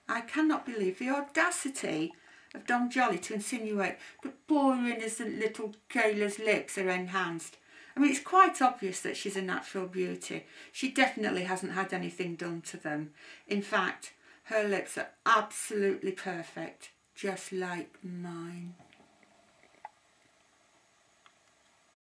I cannot believe the audacity of Dom Jolly to insinuate that poor innocent little Kayla's lips are enhanced. I mean, it's quite obvious that she's a natural beauty. She definitely hasn't had anything done to them. In fact, her lips are absolutely perfect, just like mine.